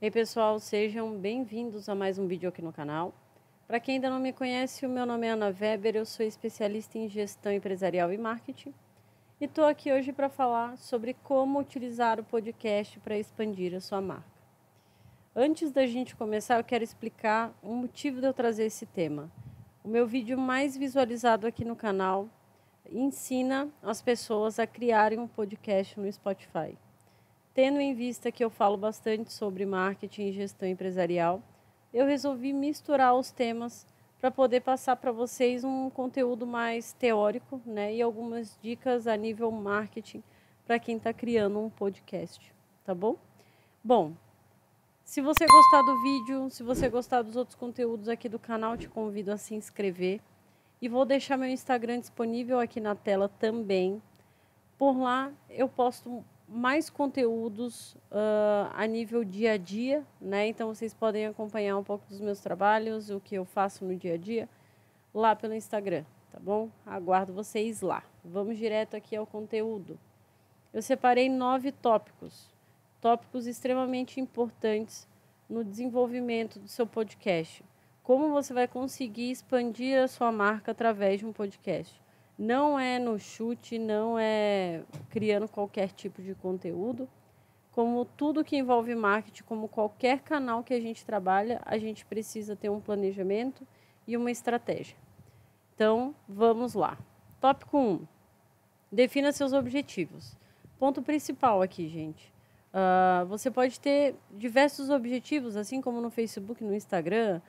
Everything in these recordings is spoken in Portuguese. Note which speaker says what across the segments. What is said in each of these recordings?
Speaker 1: Ei pessoal, sejam bem-vindos a mais um vídeo aqui no canal. Para quem ainda não me conhece, o meu nome é Ana Weber, eu sou especialista em gestão empresarial e marketing. E estou aqui hoje para falar sobre como utilizar o podcast para expandir a sua marca. Antes da gente começar, eu quero explicar o motivo de eu trazer esse tema. O meu vídeo mais visualizado aqui no canal ensina as pessoas a criarem um podcast no Spotify. Tendo em vista que eu falo bastante sobre marketing e gestão empresarial, eu resolvi misturar os temas para poder passar para vocês um conteúdo mais teórico, né, e algumas dicas a nível marketing para quem está criando um podcast, tá bom? Bom, se você gostar do vídeo, se você gostar dos outros conteúdos aqui do canal, te convido a se inscrever. E vou deixar meu Instagram disponível aqui na tela também. Por lá eu posto mais conteúdos a nível dia a dia, né? Então vocês podem acompanhar um pouco dos meus trabalhos, o que eu faço no dia a dia, lá pelo Instagram, tá bom? Aguardo vocês lá. Vamos direto aqui ao conteúdo. Eu separei 9 tópicos extremamente importantes no desenvolvimento do seu podcast. Como você vai conseguir expandir a sua marca através de um podcast? Não é no chute, não é criando qualquer tipo de conteúdo. Como tudo que envolve marketing, como qualquer canal que a gente trabalha, a gente precisa ter um planejamento e uma estratégia. Então, vamos lá. Tópico 1. Defina seus objetivos. Ponto principal aqui, gente. Você pode ter diversos objetivos, assim como no Facebook, no Instagram,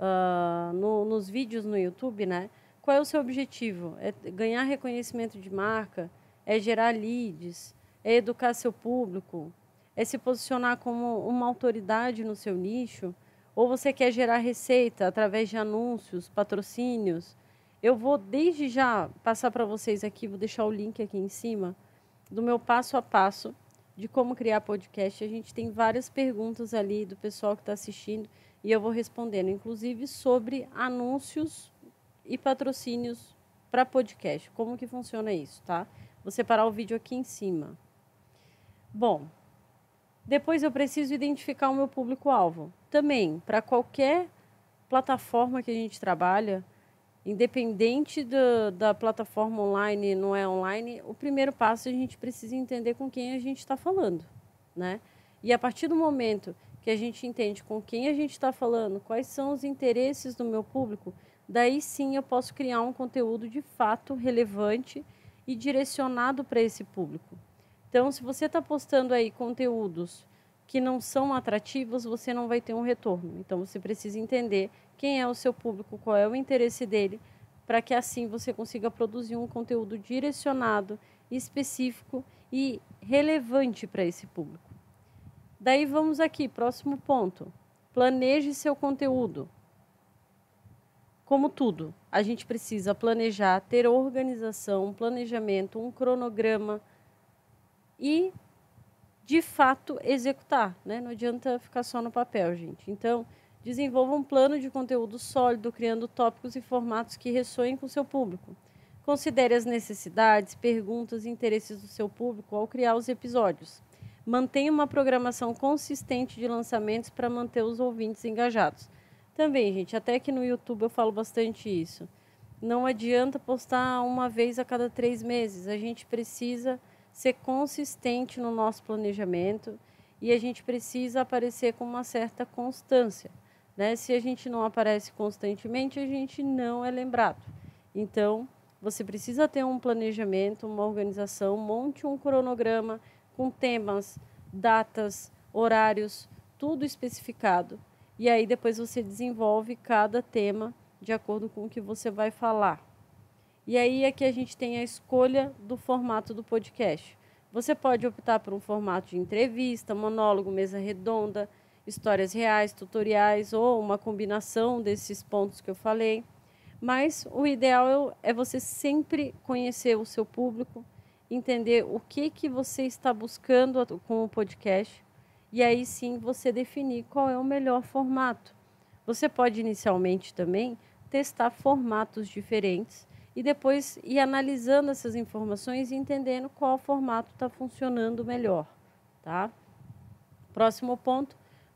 Speaker 1: nos vídeos no YouTube, né? Qual é o seu objetivo? É ganhar reconhecimento de marca? É gerar leads? É educar seu público? É se posicionar como uma autoridade no seu nicho? Ou você quer gerar receita através de anúncios, patrocínios? Eu vou desde já passar para vocês aqui, vou deixar o link aqui em cima, do meu passo a passo de como criar podcast. A gente tem várias perguntas ali do pessoal que está assistindo e eu vou respondendo, inclusive sobre anúncios e patrocínios para podcast. Como que funciona isso, tá? Vou separar o vídeo aqui em cima. Bom, depois eu preciso identificar o meu público-alvo. Também, para qualquer plataforma que a gente trabalha, independente da plataforma online, não é online, o primeiro passo a gente precisa entender com quem a gente está falando, né? E a partir do momento que a gente entende com quem a gente está falando, quais são os interesses do meu público, daí sim eu posso criar um conteúdo de fato relevante e direcionado para esse público. Então, se você está postando aí conteúdos que não são atrativos, você não vai ter um retorno. Então, você precisa entender quem é o seu público, qual é o interesse dele, para que assim você consiga produzir um conteúdo direcionado, específico e relevante para esse público. Daí vamos aqui, próximo ponto. Planeje seu conteúdo. Como tudo, a gente precisa planejar, ter organização, um planejamento, um cronograma e, de fato, executar, né? Não adianta ficar só no papel, gente. Então, desenvolva um plano de conteúdo sólido, criando tópicos e formatos que ressoem com o seu público. Considere as necessidades, perguntas e interesses do seu público ao criar os episódios. Mantenha uma programação consistente de lançamentos para manter os ouvintes engajados. Também, gente, até que no YouTube eu falo bastante isso. Não adianta postar uma vez a cada 3 meses. A gente precisa ser consistente no nosso planejamento e a gente precisa aparecer com uma certa constância, né? Se a gente não aparece constantemente, a gente não é lembrado. Então, você precisa ter um planejamento, uma organização, monte um cronograma com temas, datas, horários, tudo especificado. E aí depois você desenvolve cada tema de acordo com o que você vai falar. E aí é que a gente tem a escolha do formato do podcast. Você pode optar por um formato de entrevista, monólogo, mesa redonda, histórias reais, tutoriais ou uma combinação desses pontos que eu falei. Mas o ideal é você sempre conhecer o seu público, entender o que você está buscando com o podcast e aí sim você definir qual é o melhor formato. Você pode inicialmente também testar formatos diferentes e depois ir analisando essas informações e entendendo qual formato está funcionando melhor, tá? Próximo ponto,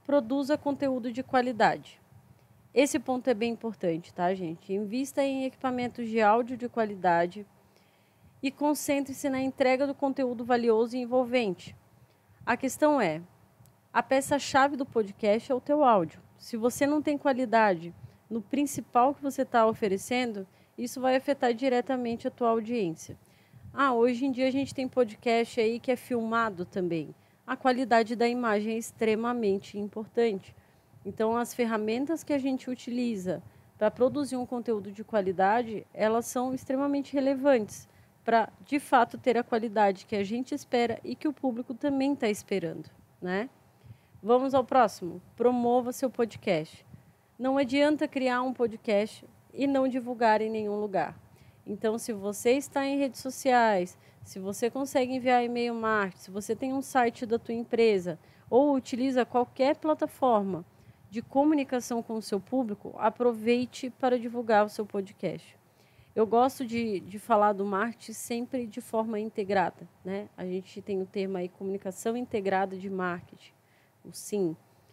Speaker 1: produza conteúdo de qualidade. Esse ponto é bem importante, tá, gente? Invista em equipamentos de áudio de qualidade e concentre-se na entrega do conteúdo valioso e envolvente. A questão é, a peça-chave do podcast é o teu áudio. Se você não tem qualidade no principal que você está oferecendo, isso vai afetar diretamente a tua audiência. Hoje em dia a gente tem podcast aí que é filmado também. A qualidade da imagem é extremamente importante. Então, as ferramentas que a gente utiliza para produzir um conteúdo de qualidade, elas são extremamente relevantes para, de fato, ter a qualidade que a gente espera e que o público também está esperando, né? Vamos ao próximo. Promova seu podcast. Não adianta criar um podcast e não divulgar em nenhum lugar. Então, se você está em redes sociais, se você consegue enviar e-mail marketing, se você tem um site da tua empresa ou utiliza qualquer plataforma de comunicação com o seu público, aproveite para divulgar o seu podcast. Eu gosto de falar do marketing sempre de forma integrada, né? A gente tem o termo aí, comunicação integrada de marketing, o SIM.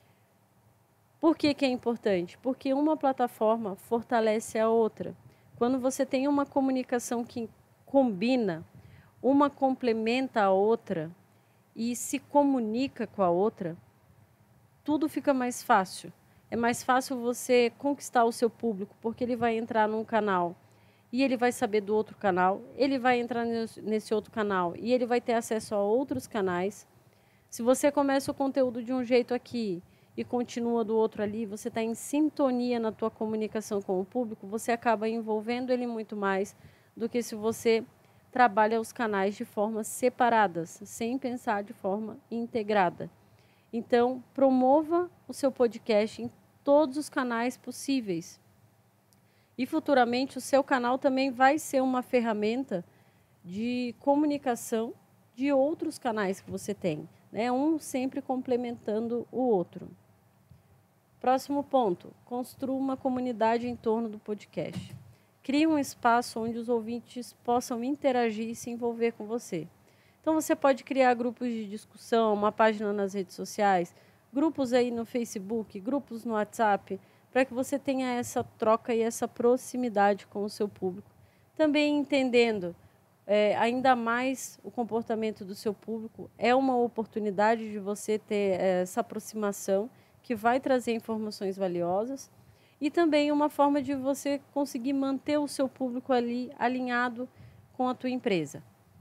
Speaker 1: Por que é importante? Porque uma plataforma fortalece a outra. Quando você tem uma comunicação que combina, uma complementa a outra e se comunica com a outra, tudo fica mais fácil. É mais fácil você conquistar o seu público, porque ele vai entrar num canal e ele vai saber do outro canal, ele vai entrar nesse outro canal e ele vai ter acesso a outros canais. Se você começa o conteúdo de um jeito aqui e continua do outro ali, você está em sintonia na tua comunicação com o público, você acaba envolvendo ele muito mais do que se você trabalha os canais de forma separadas, sem pensar de forma integrada. Então, promova o seu podcast em todos os canais possíveis. E futuramente o seu canal também vai ser uma ferramenta de comunicação de outros canais que você tem, né? Um sempre complementando o outro. Próximo ponto, construa uma comunidade em torno do podcast. Crie um espaço onde os ouvintes possam interagir e se envolver com você. Então, você pode criar grupos de discussão, uma página nas redes sociais, grupos aí no Facebook, grupos no WhatsApp, para que você tenha essa troca e essa proximidade com o seu público. Também entendendo ainda mais o comportamento do seu público, é uma oportunidade de você ter essa aproximação que vai trazer informações valiosas e também uma forma de você conseguir manter o seu público ali alinhado com a tua empresa.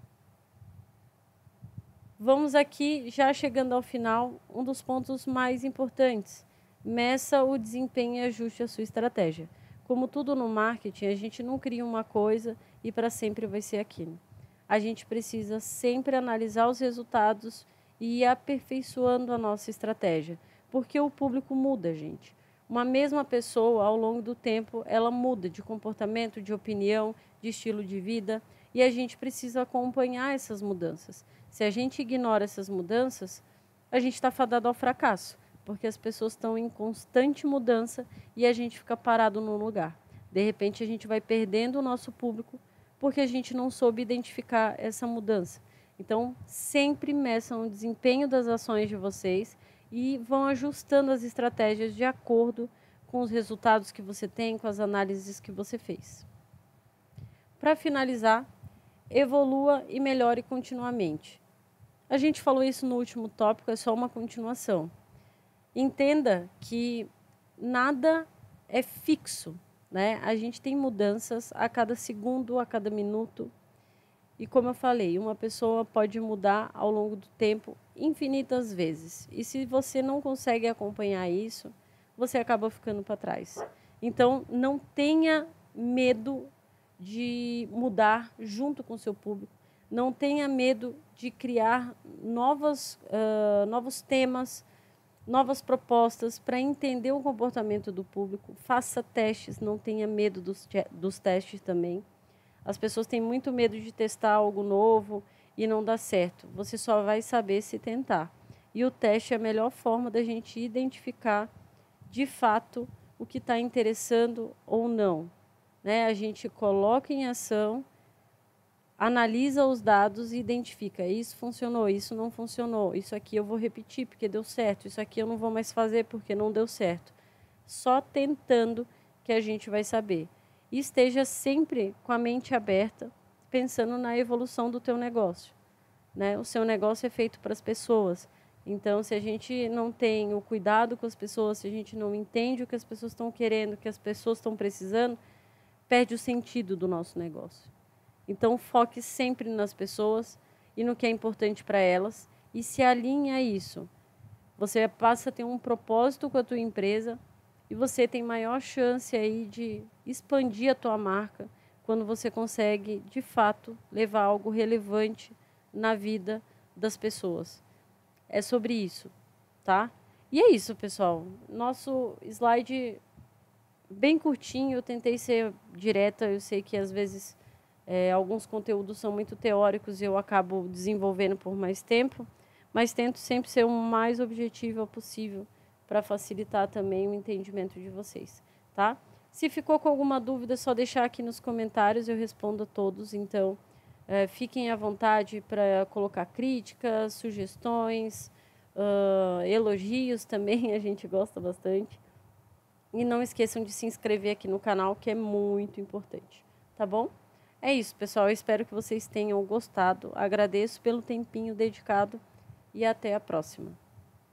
Speaker 1: Vamos aqui, já chegando ao final, um dos pontos mais importantes. Meça o desempenho e ajuste a sua estratégia. Como tudo no marketing, a gente não cria uma coisa e para sempre vai ser aquilo. A gente precisa sempre analisar os resultados e ir aperfeiçoando a nossa estratégia, porque o público muda, gente. Uma mesma pessoa, ao longo do tempo, ela muda de comportamento, de opinião, de estilo de vida, e a gente precisa acompanhar essas mudanças. Se a gente ignora essas mudanças, a gente está fadado ao fracasso, porque as pessoas estão em constante mudança e a gente fica parado no lugar. De repente, a gente vai perdendo o nosso público porque a gente não soube identificar essa mudança. Então, sempre meçam o desempenho das ações de vocês e vão ajustando as estratégias de acordo com os resultados que você tem, com as análises que você fez. Para finalizar, evolua e melhore continuamente. A gente falou isso no último tópico, é só uma continuação. Entenda que nada é fixo, né? A gente tem mudanças a cada segundo, a cada minuto. E como eu falei, uma pessoa pode mudar ao longo do tempo infinitas vezes. E se você não consegue acompanhar isso, você acaba ficando para trás. Então, não tenha medo de mudar junto com o seu público. Não tenha medo de criar novos temas, novas propostas para entender o comportamento do público. Faça testes, não tenha medo dos testes também. As pessoas têm muito medo de testar algo novo e não dá certo. Você só vai saber se tentar. E o teste é a melhor forma da gente identificar, de fato, o que está interessando ou não. Né? A gente coloca em ação analisa os dados e identifica, isso funcionou, isso não funcionou, isso aqui eu vou repetir porque deu certo, isso aqui eu não vou mais fazer porque não deu certo. Só tentando que a gente vai saber. E esteja sempre com a mente aberta, pensando na evolução do teu negócio, né? O seu negócio é feito para as pessoas. Então, se a gente não tem o cuidado com as pessoas, se a gente não entende o que as pessoas estão querendo, o que as pessoas estão precisando, perde o sentido do nosso negócio. Então, foque sempre nas pessoas e no que é importante para elas e se alinhe a isso. Você passa a ter um propósito com a tua empresa e você tem maior chance aí de expandir a tua marca quando você consegue, de fato, levar algo relevante na vida das pessoas. É sobre isso, tá? E é isso, pessoal. Nosso slide bem curtinho, eu tentei ser direta, eu sei que às vezes alguns conteúdos são muito teóricos e eu acabo desenvolvendo por mais tempo, mas tento sempre ser o mais objetiva possível para facilitar também o entendimento de vocês, tá? Se ficou com alguma dúvida, é só deixar aqui nos comentários, eu respondo a todos, então fiquem à vontade para colocar críticas, sugestões, elogios também, a gente gosta bastante. E não esqueçam de se inscrever aqui no canal, que é muito importante, tá bom? É isso, pessoal. Eu espero que vocês tenham gostado. Agradeço pelo tempinho dedicado e até a próxima.